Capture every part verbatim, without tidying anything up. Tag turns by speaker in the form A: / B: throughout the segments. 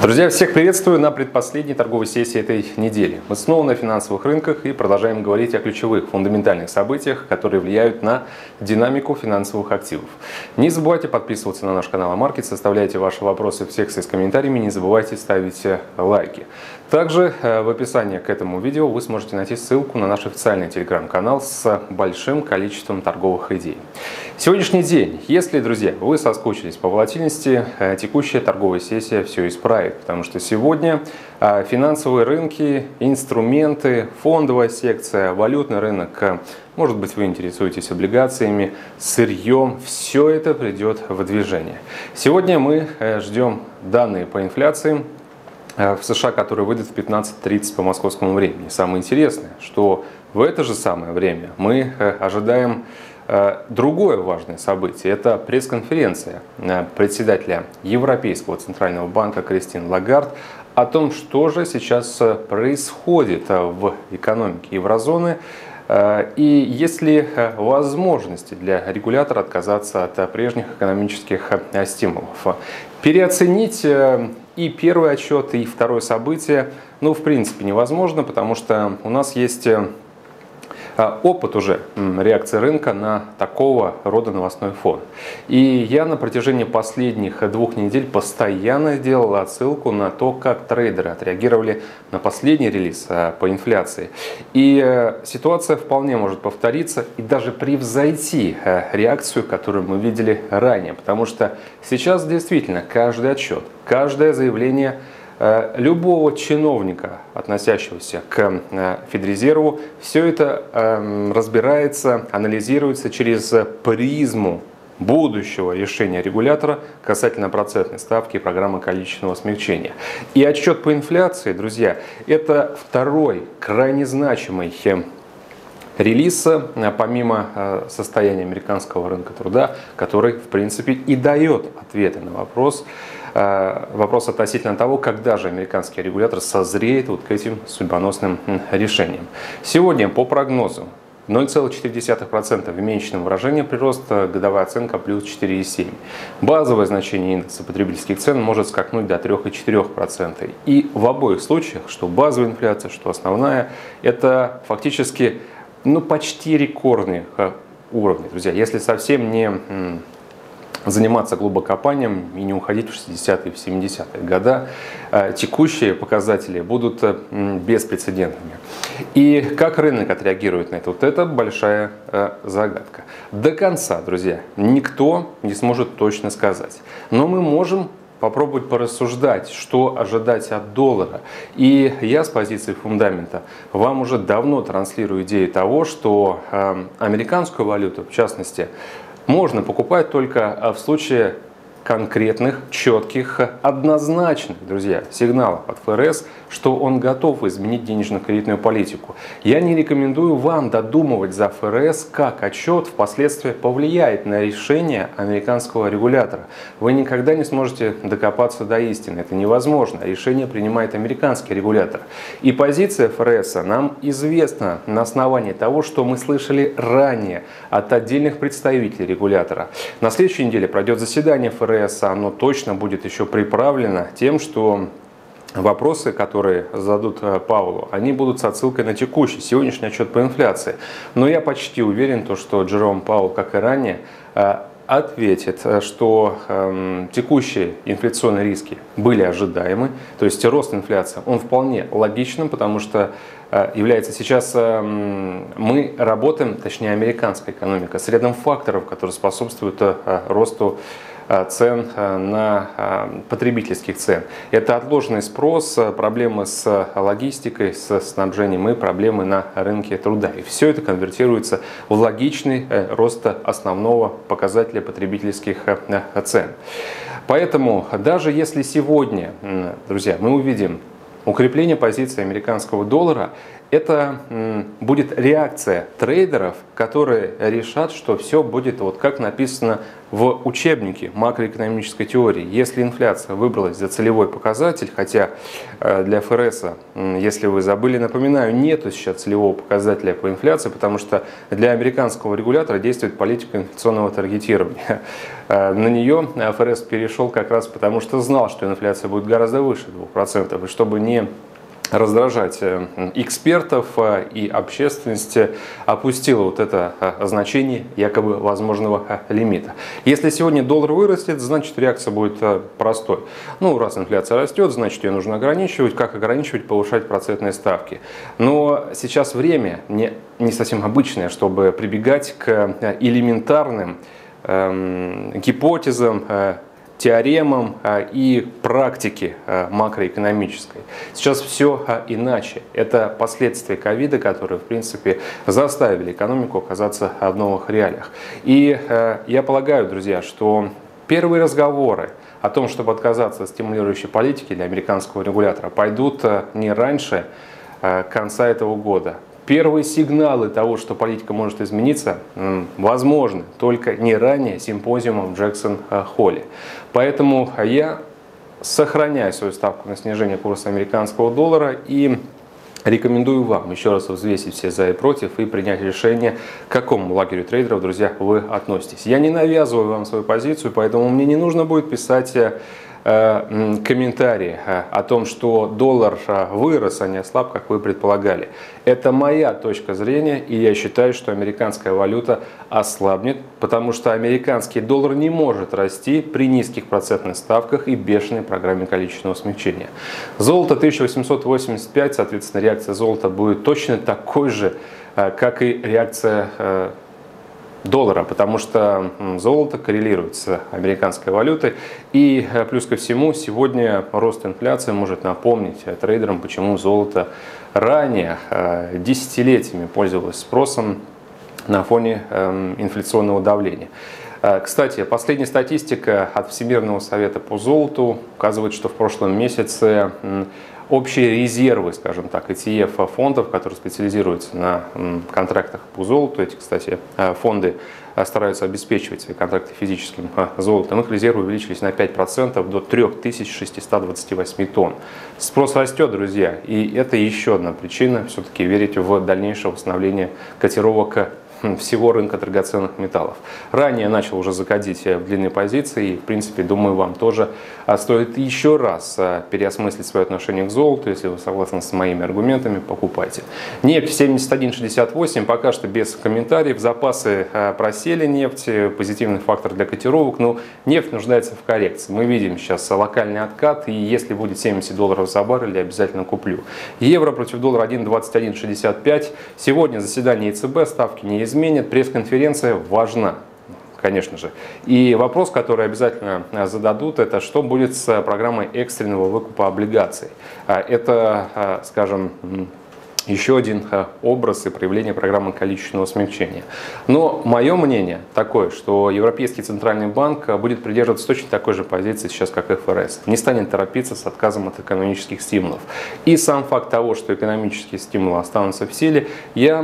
A: Друзья, всех приветствую на предпоследней торговой сессии этой недели. Мы снова на финансовых рынках и продолжаем говорить о ключевых фундаментальных событиях, которые влияют на динамику финансовых активов. Не забывайте подписываться на наш канал Амаркетс, оставляйте ваши вопросы в секции с комментариями, не забывайте ставить лайки. Также в описании к этому видео вы сможете найти ссылку на наш официальный телеграм-канал с большим количеством торговых идей. Сегодняшний день, если, друзья, вы соскучились по волатильности, текущая торговая сессия все исправит, потому что сегодня финансовые рынки, инструменты, фондовая секция, валютный рынок, может быть, вы интересуетесь облигациями, сырьем, все это придет в движение. Сегодня мы ждем данные по инфляции в США, которые выйдут в пятнадцать тридцать по московскому времени. Самое интересное, что в это же самое время мы ожидаем другое важное событие. Это пресс-конференция председателя Европейского центрального банка Кристин Лагард о том, что же сейчас происходит в экономике еврозоны и есть ли возможности для регулятора отказаться от прежних экономических стимулов. Переоценить и первый отчет, и второе событие, ну, в принципе, невозможно, потому что у нас есть опыт уже реакции рынка на такого рода новостной фон. И я на протяжении последних двух недель постоянно делал отсылку на то, как трейдеры отреагировали на последний релиз по инфляции. И ситуация вполне может повториться и даже превзойти реакцию, которую мы видели ранее. Потому что сейчас действительно каждый отчет, каждое заявление любого чиновника, относящегося к Федрезерву, все это разбирается, анализируется через призму будущего решения регулятора касательно процентной ставки и программы количественного смягчения. И отчет по инфляции, друзья, это второй крайне значимый релиз, помимо состояния американского рынка труда, который, в принципе, и дает ответы на вопрос, Вопрос относительно того, когда же американский регулятор созреет вот к этим судьбоносным решениям. Сегодня по прогнозу ноль целых четыре десятых процента в месячном выражении прироста, годовая оценка плюс четыре и семь десятых процента. Базовое значение индекса потребительских цен может скакнуть до трёх и четырёх процентов. И в обоих случаях, что базовая инфляция, что основная, это фактически ну, почти рекордные уровни. Друзья, если совсем не заниматься глубокопанием и не уходить в шестидесятые и в семидесятые годы, текущие показатели будут беспрецедентными. И как рынок отреагирует на это, вот это большая загадка. До конца, друзья, никто не сможет точно сказать. Но мы можем попробовать порассуждать, что ожидать от доллара. И я с позиции фундамента вам уже давно транслирую идею того, что американскую валюту, в частности, можно покупать только в случае конкретных, четких, однозначных, друзья, сигналов от ФРС, что он готов изменить денежно-кредитную политику. Я не рекомендую вам додумывать за ФРС, как отчет впоследствии повлияет на решение американского регулятора. Вы никогда не сможете докопаться до истины. Это невозможно. Решение принимает американский регулятор. И позиция ФРС нам известна на основании того, что мы слышали ранее от отдельных представителей регулятора. На следующей неделе пройдет заседание ФРС. Оно точно будет еще приправлено тем, что вопросы, которые зададут Паулу, они будут с отсылкой на текущий, сегодняшний отчет по инфляции. Но я почти уверен, что Джером Паул, как и ранее, ответит, что э, текущие инфляционные риски были ожидаемы, то есть рост инфляции, он вполне логичным, потому что э, является сейчас, э, мы работаем, точнее американская экономика, с рядом факторов, которые способствуют э, росту цен на потребительских цен. Это отложенный спрос, проблемы с логистикой, с снабжением и проблемы на рынке труда. И все это конвертируется в логичный рост основного показателя потребительских цен. Поэтому даже если сегодня, друзья, мы увидим укрепление позиции американского доллара, это будет реакция трейдеров, которые решат, что все будет вот как написано в учебнике макроэкономической теории. Если инфляция выбралась за целевой показатель, хотя для эф эр эс, если вы забыли, напоминаю, нету сейчас целевого показателя по инфляции, потому что для американского регулятора действует политика инфляционного таргетирования. На нее эф эр эс перешел как раз потому, что знал, что инфляция будет гораздо выше двух процентов, и чтобы не раздражать экспертов и общественность, опустила вот это значение якобы возможного лимита. Если сегодня доллар вырастет, значит реакция будет простой. Ну, раз инфляция растет, значит ее нужно ограничивать. Как ограничивать? Повышать процентные ставки. Но сейчас время не, не совсем обычное, чтобы прибегать к элементарным э, гипотезам, э, теоремам и практике макроэкономической. Сейчас все иначе. Это последствия ковида, которые, в принципе, заставили экономику оказаться в новых реалиях. И я полагаю, друзья, что первые разговоры о том, чтобы отказаться от стимулирующей политики для американского регулятора, пойдут не раньше конца этого года. Первые сигналы того, что политика может измениться, возможны только не ранее симпозиума в Джексон-Холле. Поэтому я сохраняю свою ставку на снижение курса американского доллара и рекомендую вам еще раз взвесить все за и против и принять решение, к какому лагерю трейдеров, друзья, вы относитесь. Я не навязываю вам свою позицию, поэтому мне не нужно будет писать комментарии о том, что доллар вырос, а не ослаб, как вы предполагали. Это моя точка зрения, и я считаю, что американская валюта ослабнет, потому что американский доллар не может расти при низких процентных ставках и бешеной программе количественного смягчения. Золото тысяча восемьсот восемьдесят пять, соответственно, реакция золота будет точно такой же, как и реакция доллара, потому что золото коррелирует с американской валютой. И плюс ко всему, сегодня рост инфляции может напомнить трейдерам, почему золото ранее десятилетиями пользовалось спросом на фоне инфляционного давления. Кстати, последняя статистика от Всемирного совета по золоту указывает, что в прошлом месяце общие резервы, скажем так, и ти эф фондов, которые специализируются на контрактах по золоту, эти, кстати, фонды стараются обеспечивать свои контракты физическим золотом, их резервы увеличились на пять процентов до три тысячи шестьсот двадцать восемь тонн. Спрос растет, друзья, и это еще одна причина все-таки верить в дальнейшее восстановление котировок всего рынка драгоценных металлов. Ранее начал уже заходить в длинные позиции, и, в принципе, думаю, вам тоже стоит еще раз переосмыслить свое отношение к золоту. Если вы согласны с моими аргументами, покупайте. Нефть семьдесят один шестьдесят восемь, пока что без комментариев. Запасы просели нефти, позитивный фактор для котировок, но нефть нуждается в коррекции. Мы видим сейчас локальный откат, и если будет семьдесят долларов за баррель, я обязательно куплю. Евро против доллара один двадцать один шестьдесят пять. Сегодня заседание е цэ бэ, ставки не изменят. Изменит, пресс-конференция важна, конечно же. И вопрос, который обязательно зададут, это что будет с программой экстренного выкупа облигаций. Это, скажем, еще один образ и проявление программы количественного смягчения. Но мое мнение такое, что Европейский центральный банк будет придерживаться точно такой же позиции сейчас, как эф эр эс. Не станет торопиться с отказом от экономических стимулов. И сам факт того, что экономические стимулы останутся в силе, я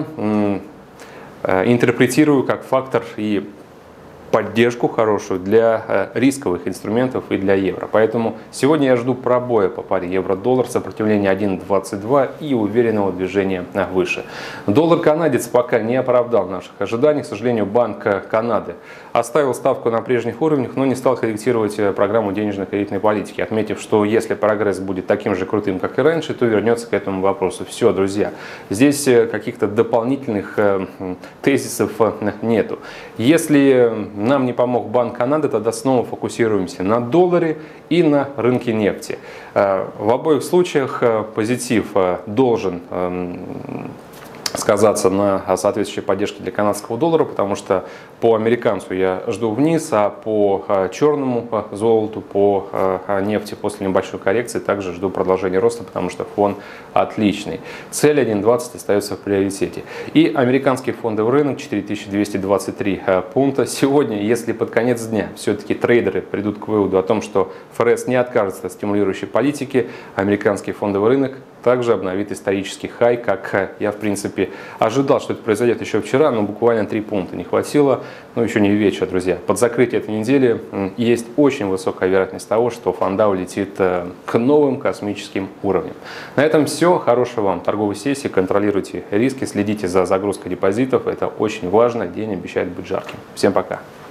A: интерпретирую как фактор и поддержку хорошую для рисковых инструментов и для евро. Поэтому сегодня я жду пробоя по паре евро-доллар, сопротивление один двадцать два и уверенного движения выше. Доллар-канадец пока не оправдал наших ожиданий. К сожалению, Банк Канады оставил ставку на прежних уровнях, но не стал корректировать программу денежно-кредитной политики, отметив, что если прогресс будет таким же крутым, как и раньше, то вернется к этому вопросу. Все, друзья, здесь каких-то дополнительных тезисов нету. Если нам не помог Банк Канады, тогда снова фокусируемся на долларе и на рынке нефти. В обоих случаях позитив должен сказаться на соответствующей поддержке для канадского доллара, потому что по американцу я жду вниз, а по черному золоту, по нефти после небольшой коррекции также жду продолжения роста, потому что фон отличный. Цель один двадцать остается в приоритете. И американский фондовый рынок четыре тысячи двести двадцать три пункта. Сегодня, если под конец дня все-таки трейдеры придут к выводу о том, что ФРС не откажется от стимулирующей политики, американский фондовый рынок также обновит исторический хай, как я, в принципе, ожидал, что это произойдет еще вчера, но буквально три пункта не хватило, но еще не вечер, друзья. Под закрытие этой недели есть очень высокая вероятность того, что фонда улетит к новым космическим уровням. На этом все. Хорошего вам торговой сессии, контролируйте риски, следите за загрузкой депозитов, это очень важно, день обещает быть жарким. Всем пока!